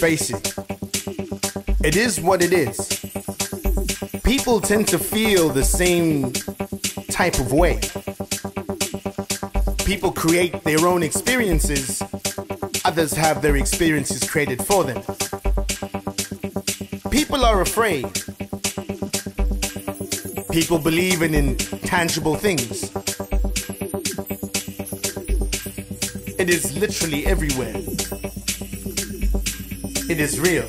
face it. It is what it is. People tend to feel the same type of way. People create their own experiences. Others have their experiences created for them. People are afraid. People believe in intangible things. It is literally everywhere. It is real.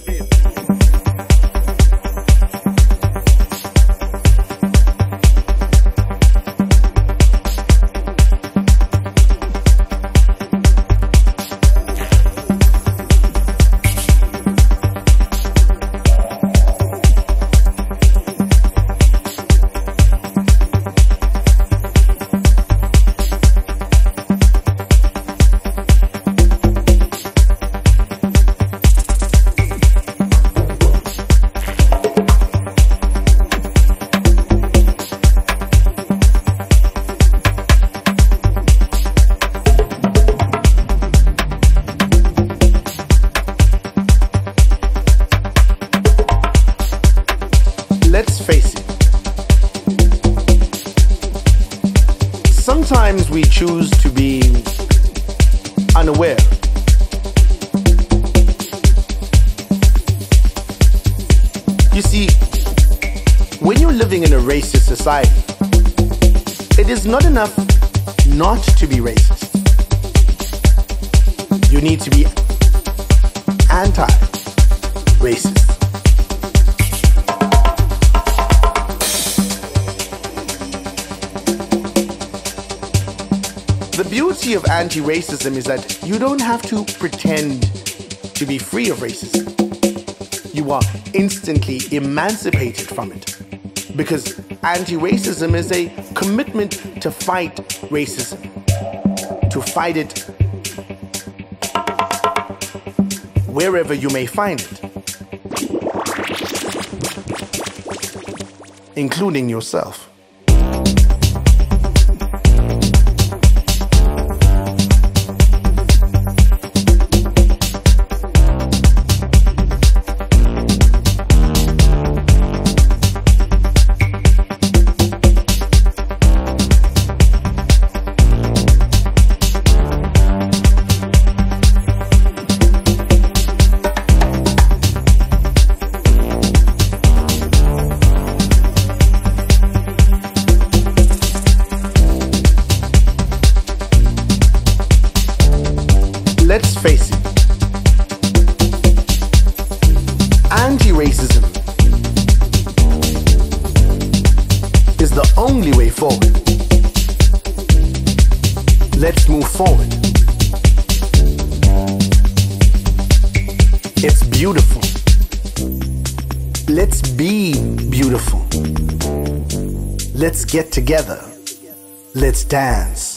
Let's face it. Sometimes we choose to be unaware. You see, when you're living in a racist society, it is not enough not to be racist. You need to be anti-racist. The beauty of anti-racism is that you don't have to pretend to be free of racism. You are instantly emancipated from it. Because anti-racism is a commitment to fight racism. To fight it wherever you may find it. Including yourself. Let's face it. Anti-racism is the only way forward. Let's move forward. It's beautiful. Let's be beautiful. Let's get together. Let's dance.